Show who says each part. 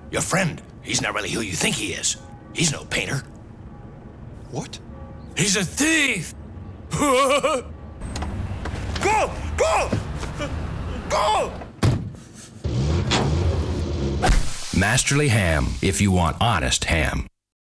Speaker 1: Your friend, he's not really who you think he is. He's no painter.
Speaker 2: What?
Speaker 1: He's a thief! Go! Go! Go!
Speaker 3: Masterly Ham, if you want honest ham.